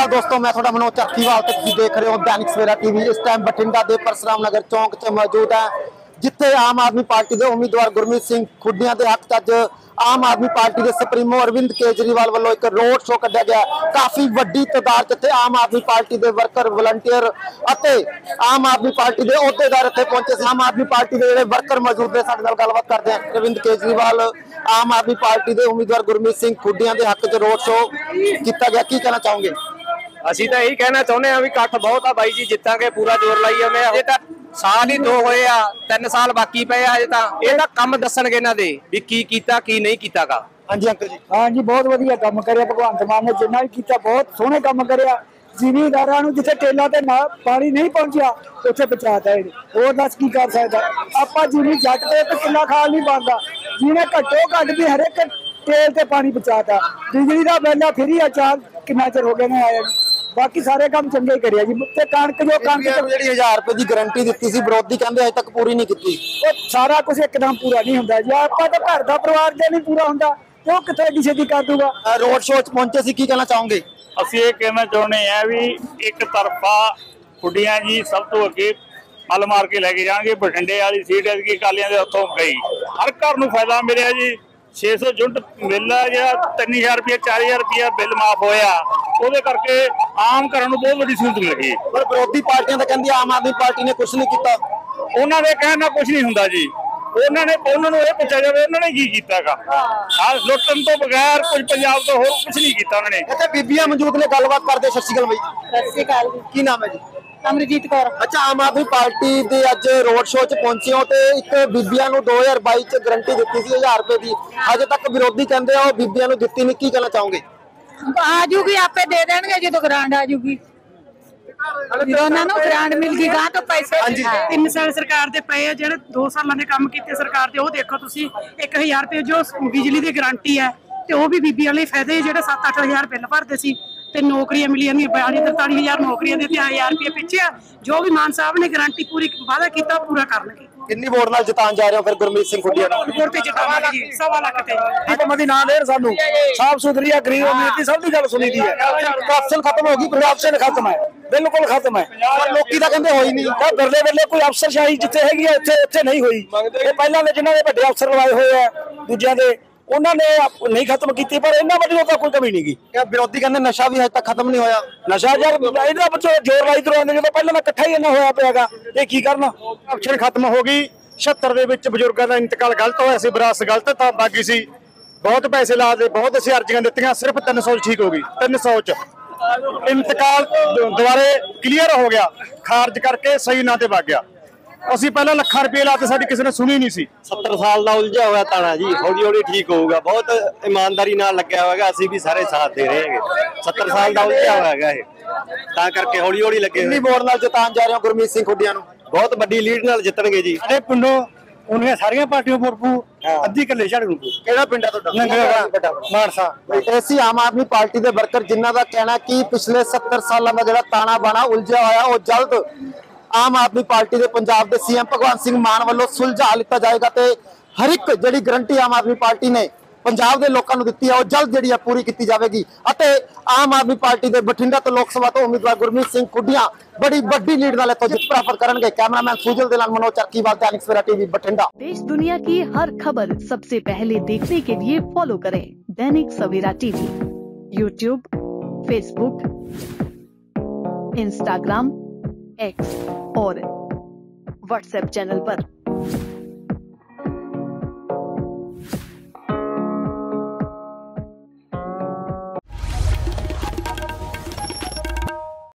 दोस्तों, मैं थोड़ा मनोज चाकीवाल ते तुसीं देख रहे हो दैनिक सवेरा टीवी। इस टाइम बठिंडा के परसराम नगर चौंक च मौजूद है, जिथे आम आदमी पार्टी के उम्मीदवार गुरमीत सिंह खुडिया के हक च अज आम आदमी पार्टी के सुप्रीमो अरविंद केजरीवाल वालों एक रोड शो कढ़िया गया। काफी वड्डी तादाद च आम आदमी पार्टी के वर्कर वलंटियर आम आदमी पार्टी के अहुदेदार इत्थे पहुंचे। आम आदमी पार्टी के जिहड़े वर्कर मौजूद ने, साडे नाल गलबात करते हैं। अरविंद केजरीवाल आम आदमी पार्टी के उम्मीदवार गुरमीत सिंह खुडिया के हक च रोड शो किया गया, की कहना चाहोगे? ਅਸੀਂ ਤਾਂ ਇਹੀ ਕਹਿਣਾ ਚਾਹੁੰਦੇ ਆ ਵੀ ਇਕੱਠ ਬਹੁਤ ਆ ਬਾਈ ਜੀ, ਜਿੱਤਾਂਗੇ ਪੂਰਾ ਜ਼ੋਰ ਲਾਈ ਜਾਂਦੇ ਆ। ਅਜੇ ਤਾਂ ਸਾਲ ਹੀ 2 ਹੋਏ ਆ, 3 ਸਾਲ ਬਾਕੀ ਪਏ ਆ। ਅਜੇ ਤਾਂ ਇਹਦਾ ਕੰਮ ਦੱਸਣਗੇ ਇਹਨਾਂ ਦੇ ਵੀ ਕੀ ਕੀਤਾ ਕੀ ਨਹੀਂ ਕੀਤਾਗਾ। ਹਾਂਜੀ ਅੰਕਲ जी। हाँ जी, बहुत वधिया काम करिया भगवंत मान ने, जिन्ना भी कीता बहुत सोहने काम करिया। ਜ਼ਿਮੀਂਦਾਰਾਂ ਨੂੰ ਜਿੱਥੇ ਟੇਲਾ ਤੇ ਨਾ ਪਾਣੀ ਨਹੀਂ ਪਹੁੰਚਿਆ ਉੱਥੇ ਪਹੁੰਚਾਤਾ ਇਹ। ਹੋਰ ਦੱਸ ਕੀ ਕਰ ਸਕਦਾ ਆਪਾਂ? ਜਿਵੇਂ ਜੱਟ ਤੇ ਇੱਕ ਕਿੱਲਾ ਖਾਲ ਨਹੀਂ ਬਣਦਾ, ਜਿਹਨੇ ਘੱਟੋ ਘੱਟ ਵੀ ਹਰ ਇੱਕ ਤੇਲ ਤੇ ਪਾਣੀ ਪਹੁੰਚਾਤਾ। ਬਿਜਲੀ ਦਾ ਬਿੱਲ ਫਰੀ ਆ, ਚਾਰ ਕਿੰਨਾ ਚਿਰ ਹੋ ਗਏ ਨੇ ਆਇਆ। ਬਾਕੀ ਸਾਰੇ ਕੰਮ ਚੰਗੇ ਕਰਿਆ ਜੀ। ਤੇ ਕਣਕ ਜੋ ਕਣਕ ਜਿਹੜੀ 1000 ਰੁਪਏ ਦੀ ਗਾਰੰਟੀ ਦਿੱਤੀ ਸੀ, ਵਿਰੋਧੀ ਕਹਿੰਦੇ ਅਜੇ ਤੱਕ ਪੂਰੀ ਨਹੀਂ ਕੀਤੀ। ਉਹ ਸਾਰਾ ਕੁਝ ਇੱਕਦਮ ਪੂਰਾ ਨਹੀਂ ਹੁੰਦਾ ਜੀ। ਆਪਾਂ ਤਾਂ ਘਰ ਦਾ ਪਰਿਵਾਰ ਜੇ ਨਹੀਂ ਪੂਰਾ ਹੁੰਦਾ ਤੇ ਉਹ ਕਿੱਥੇ ਏਡੀ ਛੇਤੀ ਕਰ ਦੂਗਾ। ਰੋਡ ਸ਼ੋਅ 'ਚ ਪਹੁੰਚੇ ਸੀ, ਕੀ ਕਹਿਣਾ ਚਾਹੋਗੇ? ਅਸੀਂ ਇਹ ਕਹਿਣਾ ਚਾਹੁੰਦੇ ਆ ਵੀ ਇੱਕ ਤਰਫਾ ਖੁੱਡੀਆਂ ਜੀ ਸਭ ਤੋਂ ਅੱਗੇ ਮੱਲ ਮਾਰ ਕੇ ਲੈ ਕੇ ਜਾਣਗੇ। ਬਠਿੰਡੇ ਵਾਲੀ ਸੀਟ ਐਤਕੀ ਅਕਾਲੀਆਂ ਦੇ ਹੱਥੋਂ ਗਈ। ਹਰ ਘਰ ਨੂੰ ਫਾਇਦਾ ਮਿਲਿਆ ਜੀ। 600 ਯੂਨਿਟ ਬਿੱਲ ਆ ਜਿਹੜਾ 3000 ਰੁਪਏ 4000 ਰੁਪਏ ਬਿੱਲ ਮਾਫ ਹੋਇਆ, ਉਹਦੇ ਕਰਕੇ ਆਮ ਘਰਾਂ ਨੂੰ ਬਹੁਤ ਵੱਡੀ ਸਹੂਲਤ ਮਿਲ ਗਈ। ਪਰ ਵਿਰੋਧੀ ਪਾਰਟੀਆਂ ਤਾਂ ਕਹਿੰਦੀ ਆਮ ਆਦਮੀ ਪਾਰਟੀ ਨੇ ਕੁਝ ਨਹੀਂ ਕੀਤਾ। ਉਹਨਾਂ ਦੇ ਕਹਿਣ ਨਾਲ ਕੁਝ ਨਹੀਂ ਹੁੰਦਾ ਜੀ। ਉਹਨਾਂ ਨੂੰ ਇਹ ਪੁੱਛਿਆ ਜਾਵੇ ਉਹਨਾਂ ਨੇ ਕੀ ਕੀਤਾਗਾ। ਆਹ ਲੁੱਟਣ ਤੋਂ ਬਗੈਰ ਕੁਝ ਪੰਜਾਬ ਤੋਂ ਹੋਰ ਕੁਝ ਨਹੀਂ ਕੀਤਾ ਉਹਨਾਂ ਨੇ। ਇੱਥੇ ਬੀਬੀਆਂ ਮੌਜੂਦ ਨੇ, ਗੱਲਬਾਤ ਕਰਦੇ। ਸਤਿ ਸ਼੍ਰੀ ਅਕਾਲ ਬਾਈ। ਸਤਿ ਸ਼੍ਰੀ ਅਕਾਲ ਜੀ। ਕੀ ਨਾਮ ਹੈ ਜੀ? ਅਮਰਜੀਤ ਕੌਰ। ਅੱਛਾ, ਆਮ ਆਦਮੀ ਪਾਰਟੀ ਦੇ ਅੱਜ ਰੋਡ ਸ਼ੋਅ 'ਚ ਪਹੁੰਚੇ ਹੋ ਤੇ ਇੱਕ ਬੀਬੀਆਂ ਨੂੰ 2022 'ਚ ਗਾਰੰਟੀ ਦਿੱਤੀ ਸੀ 1000 ਰੁਪਏ ਦੀ। ਅਜੇ ਤੱਕ ਵਿਰੋਧੀ ਕਹਿੰਦੇ ਆ ਉਹ ਬੀਬੀਆਂ ਨੂੰ ਦਿੱਤੀ ਨਹੀਂ, ਕੀ ਕਹਿਣਾ ਚਾਹੋਗੇ? ਆ ਜੂਗੀ, ਆਪੇ ਦੇ ਦੇਣਗੇ ਜਦੋਂ ਗ੍ਰਾਂਟ ਆ ਜੂਗੀ। ਉਹਨਾਂ ਨੂੰ ਗ੍ਰਾਂਟ ਮਿਲ ਗਈ ਗਾਂ ਤੋਂ ਪੈਸੇ। 3 ਸਾਲ ਸਰਕਾਰ ਦੇ ਪਏ ਆ, ਜਿਹੜੇ 2 ਸਾਲਾਂ ਦੇ ਕੰਮ ਕੀਤੇ ਸਰਕਾਰ ਦੇ, ਉਹ ਦੇਖੋ ਤੁਸੀਂ। 1000 ਰੁਪਏ ਜੋ ਬਿਜਲੀ ਦੀ ਗਾਰੰਟੀ ਹੈ ਤੇ ਉਹ ਵੀ ਬੀਬੀਆਂ ਲਈ ਫਾਇਦੇ। ਜਿਹੜੇ 7-8 ਹਜ਼ਾਰ ਬਿੱਲ ਭਰਦੇ ਸੀ ਤੇ ਨੌਕਰੀਆਂ ਮਿਲੀਆਂ ਨਹੀਂ, 42-43 ਹਜ਼ਾਰ ਨੌਕਰੀਆਂ ਦੇ ਤੇ 1000 ਰੁਪਏ ਪਿੱਛੇ ਆ। ਜੋ ਵੀ ਮਾਨ ਸਾਹਿਬ ਨੇ ਗਾਰੰਟੀ ਪੂਰੀ ਵਾਅਦਾ ਕੀਤਾ ਪੂਰਾ ਕਰਨਗੇ। ਕਿੰਨੀ ਵੋਟ ਨਾਲ ਜਿਤਾਉਣ ਜਾ ਰਹੇ ਹੋ ਫਿਰ ਗੁਰਮੀਤ ਸਿੰਘ ਖੁੱਡੀਆ ਨੂੰ? ਵੋਟ ਤੇ ਜਿਤਾਵਾਂਗੇ ਜੀ, 1.25 ਲੱਖ ਤੇ। ਹਕੂਮਤ ਨਾ ਦੇਣ ਸਾਨੂੰ ਸਾਫ ਸੁਥਰੀ ਆ, ਗਰੀਬ ਅਮੀਰ ਦੀ ਸਭ ਦੀ ਗੱਲ ਸੁਣੀ ਦੀ ਹੈ। ਕਰਪਸ਼ਨ ਖਤਮ ਹੋ ਗਈ, ਕਰਪਸ਼ਨ ਖਤਮ ਹੈ, ਬਿਲਕੁਲ ਖਤਮ ਹੈ। ਪਰ ਲੋਕੀ ਤਾਂ ਕਹਿੰਦੇ ਹੋਈ ਨਹੀਂ। ਤਾਂ ਬਿਰਲੇ ਵੇਲੇ ਕੋਈ ਅਫਸਰਸ਼ਾਹੀ ਜਿੱਥੇ ਹੈਗੀ ਆ ਉੱਥੇ ਨਹੀਂ ਹੋਈ। ਇਹ ਪਹਿਲਾਂ ਦੇ ਜਿਨ੍ਹਾਂ ਦੇ ਵੱਡੇ ਅਫਸਰ ਲਵਾਏ ਹੋਏ ਆ ਦੂਜਿਆਂ ਦੇ, ਉਹਨਾਂ ਨੇ ਨਹੀਂ ਖਤਮ ਕੀਤੀ, ਪਰ ਇਹਨਾਂ ਵੱਲੋਂ ਤਾਂ ਕੋਈ ਕਮੀ ਨਹੀਂ ਗਈ। ਵਿਰੋਧੀ ਕਹਿੰਦੇ ਨਸ਼ਾ ਵੀ ਹਜੇ ਤੱਕ ਖਤਮ ਨਹੀਂ ਹੋਇਆ। ਨਸ਼ਾ ਯਾਰ ਇਹਦਾ ਬੱਚੋ ਜ਼ੋਰ ਲਾਈ ਦਰਵਾਉਂਦੇ, ਜਦੋਂ ਪਹਿਲਾਂ ਤਾਂ ਇਕੱਠਾ ਹੀ ਇੰਨਾ ਹੋਇਆ ਪਿਆਗਾ। ਇਹ ਕੀ ਕਰਨ? ਆਪਸ਼ਨ ਖਤਮ ਹੋ ਗਈ। 76 ਦੇ ਵਿੱਚ ਬਜ਼ੁਰਗਾਂ ਦਾ ਇੰਤਕਾਲ ਗਲਤ ਹੋਇਆ ਸੀ, ਵਿਰਾਸਤ ਗਲਤ ਤਾਂ ਬਾਗੀ ਸੀ। ਬਹੁਤ ਪੈਸੇ ਲਾ ਦੇ, ਬਹੁਤ ਅਸੀਂ ਅਰਜ਼ੀਆਂ ਦਿੱਤੀਆਂ, ਸਿਰਫ 300 ਠੀਕ ਹੋ ਗਈ। 300 ਚ ਇੰਤਕਾਲ ਦੁਬਾਰੇ ਕਲੀਅਰ ਹੋ ਗਿਆ, ਖਾਰਜ ਕਰਕੇ ਸਹੀ ਨਾਂ ਤੇ ਵਗ ਗਿਆ। ਅਸੀਂ ਪਹਿਲਾਂ ਲੱਖਾਂ ਰੁਪਏ ਲਾਤੇ, ਸਾਡੀ ਕਿਸੇ ਨੇ ਸੁਣੀ ਨਹੀਂ ਸੀ। 70 ਸਾਲ ਦਾ ਉਲਝਿਆ ਹੋਇਆ ਤਾਣਾ ਜੀ, ਹੌਲੀ ਹੌਲੀ ਠੀਕ ਹੋਊਗਾ। ਬਹੁਤ ਇਮਾਨਦਾਰੀ ਨਾਲ ਲੱਗਿਆ ਹੋਇਆਗਾ, ਅਸੀਂ ਵੀ ਸਾਰੇ ਸਾਥ ਦੇ ਰਹੇ ਹੈਗੇ। 70 ਸਾਲ ਦਾ ਉਲਝਿਆ ਹੋਇਆ ਹੈਗਾ ਇਹ, ਤਾਂ ਕਰਕੇ ਹੌਲੀ ਹੌਲੀ ਲੱਗੇ। ਕਿੰਨੀ ਵੋਟ ਨਾਲ ਜਿਤਾਉਣ ਜਾ ਰਹੇ ਹੋ ਗੁਰਮੀਤ ਸਿੰਘ ਖੁੱਡੀਆ ਨੂੰ? ਬਹੁਤ ਵੱਡੀ ਲੀਡ ਨਾਲ ਜਿੱਤਣਗੇ ਜੀ। ਸਾਡੇ ਪਿੰਡੋਂ ਉਹਨੀਆਂ ਸਾਰੀਆਂ ਪਾਰਟੀਆਂ ਪਰਪੂ ਅੱਧੀ ਕੱਲੇ ਛੱਡ ਨੂੰ। ਕਿਹੜਾ ਪਿੰਡ ਹੈ ਤੁਹਾਡਾ? ਮਾਨਸਾ। ਐਸੀ ਆਮ ਆਦਮੀ ਪਾਰਟੀ ਦੇ ਵਰਕਰ ਜਿਨ੍ਹਾਂ ਦਾ ਕਹਿਣਾ ਕਿ ਪਿਛਲੇ 70 ਸਾਲਾਂ ਦਾ ਜਿਹੜਾ ਤਾਣਾ ਬਾਣਾ ਉਲਝਿਆ ਹੋਇਆ ਉਹ ਜਲਦ ਆਮ ਆਦਮੀ ਪਾਰਟੀ ਦੇ ਪੰਜਾਬ ਦੇ ਸੀਐਮ ਭਗਵੰਤ ਸਿੰਘ ਮਾਨ ਵੱਲੋਂ ਸੁਲਝਾ ਲਿੱਤਾ ਜਾਏਗਾ ਤੇ ਹਰ ਇੱਕ ਜਿਹੜੀ ਗਰੰਟੀ ਆਮ ਆਦਮੀ ਪਾਰਟੀ ਨੇ ਪੰਜਾਬ ਦੇ ਲੋਕਾਂ ਨੂੰ ਦਿੱਤੀ ਹੈ ਉਹ ਜਲਦ ਜਿਹੜੀ ਹੈ ਪੂਰੀ ਕੀਤੀ ਜਾਵੇਗੀ। ਅਤੇ ਆਮ ਆਦਮੀ ਪਾਰਟੀ ਦੇ ਬਠਿੰਡਾ ਤੋਂ ਲੋਕ ਸਭਾ ਤੋਂ ਉਮੀਦਵਾਰ ਗੁਰਮੀਤ ਸਿੰਘ ਖੁੱਡੀਆਂ ਬੜੀ ਵੱਡੀ लीड ਨਾਲ ਇੱਥੋਂ ਜਿੱਤ ਪ੍ਰਾਪਤ ਕਰਨਗੇ। कैमरामैन सुजल ਦੇ ਨਾਲ मनोज चाकीवाल, दैनिक सवेरा टीवी बठिंडा। देश दुनिया की हर खबर सबसे पहले देखने के लिए फॉलो करें Dainik Savera TV, YouTube, Facebook, Instagram, X और व्हाट्सएप चैनल पर।